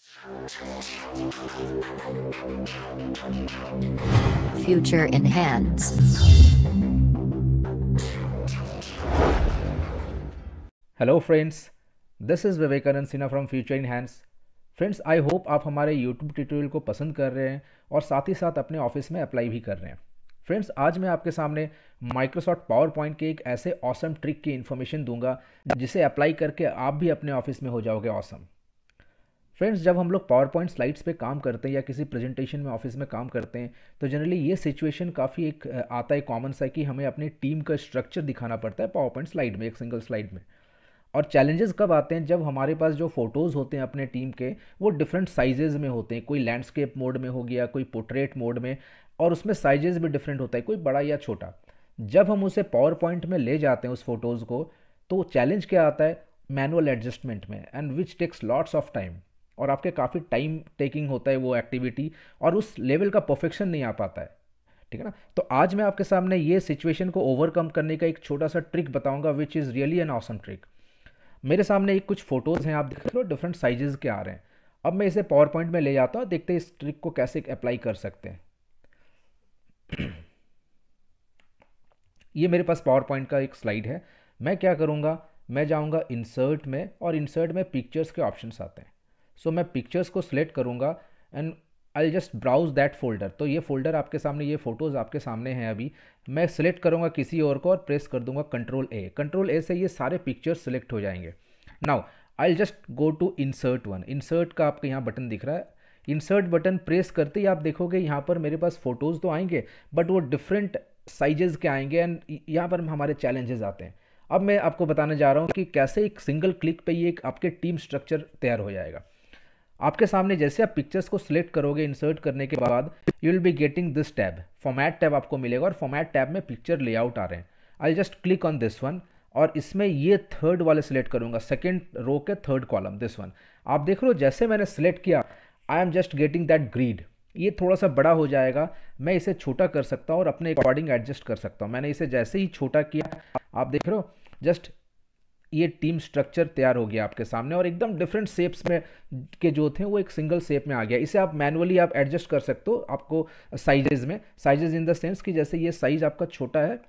Future in hands. Hello friends, this is Vivekanand Sinha from future in hands. Friends, I hope आप हमारे YouTube tutorial को पसंद कर रहे हैं और साथ ही साथ अपने ऑफिस में अप्लाई भी कर रहे हैं। फ्रेंड्स, आज मैं आपके सामने माइक्रोसॉफ्ट पावर पॉइंट के एक ऐसे ऑसम ट्रिक की इन्फॉर्मेशन दूंगा जिसे अप्लाई करके आप भी अपने ऑफिस में हो जाओगे ऑसम। फ्रेंड्स, जब हम लोग पावर पॉइंट स्लाइड्स पे काम करते हैं या किसी प्रेजेंटेशन में ऑफिस में काम करते हैं तो जनरली ये सिचुएशन काफ़ी एक आता है, कॉमन सा, कि हमें अपनी टीम का स्ट्रक्चर दिखाना पड़ता है पावर पॉइंट स्लाइड में, एक सिंगल स्लाइड में। और चैलेंजेस कब आते हैं? जब हमारे पास जो फोटोज़ होते हैं अपने टीम के, वो डिफरेंट साइजेज़ में होते हैं। कोई लैंडस्केप मोड में हो गया, कोई पोर्ट्रेट मोड में, और उसमें साइजेस भी डिफरेंट होता है, कोई बड़ा या छोटा। जब हम उसे पावर पॉइंट में ले जाते हैं उस फोटोज़ को, तो चैलेंज क्या आता है? मैनुअल एडजस्टमेंट में, and which takes lots of time. और आपके काफ़ी टाइम टेकिंग होता है वो एक्टिविटी, और उस लेवल का परफेक्शन नहीं आ पाता है। ठीक है ना? तो आज मैं आपके सामने ये सिचुएशन को ओवरकम करने का एक छोटा सा ट्रिक बताऊंगा, which is really an awesome trick. मेरे सामने एक कुछ फोटोज़ हैं, आप देख रहे हो डिफरेंट साइजेस के आ रहे हैं। अब मैं इसे पावर पॉइंट में ले जाता हूँ, देखते हैं इस ट्रिक को कैसे अप्लाई कर सकते हैं। ये मेरे पास पावर पॉइंट का एक स्लाइड है। मैं क्या करूँगा, मैं जाऊँगा इंसर्ट में, और इंसर्ट में पिक्चर्स के ऑप्शंस आते हैं। सो मैं पिक्चर्स को सिलेक्ट करूँगा and I just browse that folder. तो ये फोल्डर आपके सामने, ये फोटोज़ आपके सामने हैं। अभी मैं सिलेक्ट करूँगा किसी और को और प्रेस कर दूंगा कंट्रोल ए। कंट्रोल ए से ये सारे पिक्चर्स सिलेक्ट हो जाएंगे। Now I just go to insert one. Insert का आपके यहाँ बटन दिख रहा है। इंसर्ट बटन प्रेस करते ही आप देखोगे यहाँ पर मेरे पास फोटोज़ तो आएंगे, बट वो डिफरेंट साइजेस के आएंगे, एंड यहाँ पर हमारे चैलेंजेस आते हैं। अब मैं आपको बताने जा रहा हूँ कि कैसे एक सिंगल क्लिक पे ये एक आपके टीम स्ट्रक्चर तैयार हो जाएगा। आपके सामने जैसे आप पिक्चर्स को सिलेक्ट करोगे इंसर्ट करने के बाद, you will be getting this tab, format tab आपको मिलेगा, और फॉर्मेट टैब में पिक्चर लेआउट आ रहे हैं। I just click on this one, और इसमें ये थर्ड वाले सिलेक्ट करूंगा, सेकेंड रो के थर्ड कॉलम, दिस वन। आप देख रहे हो जैसे मैंने सिलेक्ट किया, I am just getting that grid. ये थोड़ा सा बड़ा हो जाएगा, मैं इसे छोटा कर सकता हूँ और अपने अकॉर्डिंग एडजस्ट कर सकता हूँ। मैंने इसे जैसे ही छोटा किया, आप देख रहे हो जस्ट ये टीम स्ट्रक्चर तैयार हो गया आपके सामने, और एकदम डिफरेंट शेप्स में के जो थे वो एक सिंगल शेप में आ गया। इसे आप मैनुअली आप एडजस्ट कर सकते हो आपको साइजेज में, साइजेज इन द सेंस कि जैसे ये साइज आपका छोटा है,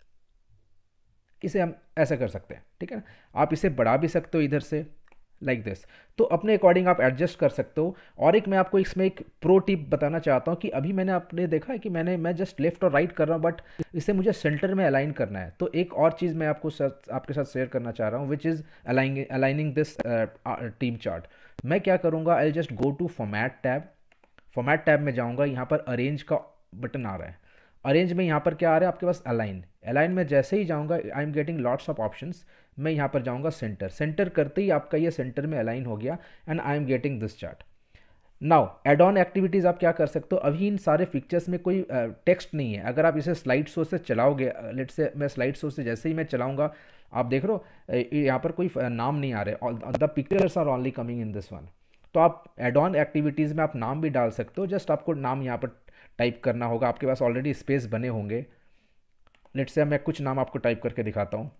इसे हम ऐसा कर सकते हैं। ठीक है ना? आप इसे बढ़ा भी सकते हो इधर से, लाइक दिस। तो अपने अकॉर्डिंग आप एडजस्ट कर सकते हो। और एक मैं आपको इसमें एक प्रो टिप बताना चाहता हूँ कि अभी मैंने आपने देखा है कि मैं जस्ट लेफ्ट और राइट कर रहा हूँ, बट इसे मुझे सेंटर में अलाइन करना है। तो एक और चीज़ मैं आपके साथ शेयर करना चाह रहा हूँ, which is aligning this team chart. मैं क्या करूँगा, I just go to format tab. Format tab में जाऊँगा, यहाँ पर अरेंज का बटन आ रहा है। अरेंज में यहाँ पर क्या आ रहा है आपके पास? अलाइन। अलाइन में जैसे ही जाऊँगा, I am getting lots of options. मैं यहाँ पर जाऊँगा सेंटर। सेंटर करते ही आपका ये सेंटर में अलाइन हो गया, and I am getting this chart. Now add on activities आप क्या कर सकते हो? अभी इन सारे पिक्चर्स में कोई टेक्स्ट नहीं है। अगर आप इसे स्लाइड शो से चलाओगे, लेट से मैं स्लाइड शो से जैसे ही मैं चलाऊंगा, आप देख रहे हो यहाँ पर कोई नाम नहीं आ रहे, the pictures are only coming in this one. तो आप एड ऑन एक्टिविटीज़ में आप नाम भी डाल सकते हो। जस्ट आपको नाम यहाँ पर टाइप करना होगा, आपके पास ऑलरेडी स्पेस बने होंगे। लेट से मैं कुछ नाम आपको टाइप करके दिखाता हूँ।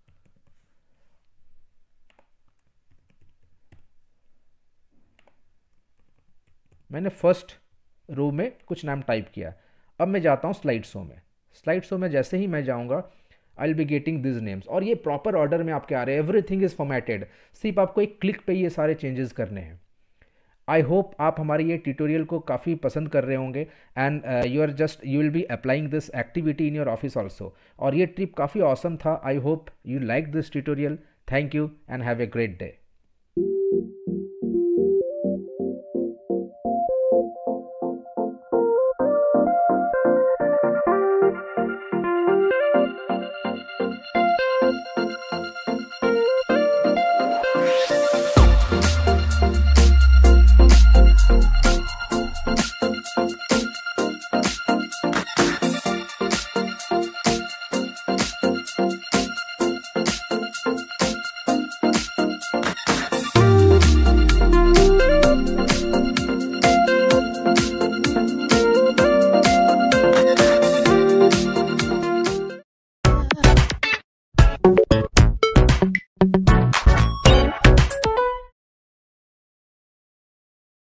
मैंने फर्स्ट रो में कुछ नाम टाइप किया। अब मैं जाता हूँ स्लाइड शो में। स्लाइड शो में जैसे ही मैं जाऊँगा, I will be getting this names, और ये प्रॉपर ऑर्डर में आपके आ रहे हैं। Everything is formatted. सिर्फ आपको एक क्लिक पे ये सारे चेंजेस करने हैं। आई होप आप हमारे ये ट्यूटोरियल को काफ़ी पसंद कर रहे होंगे, and you will be applying this activity in your office also. और ये ट्रिप काफ़ी ऑसम था। I hope you like this tutorial. Thank you and have a great day.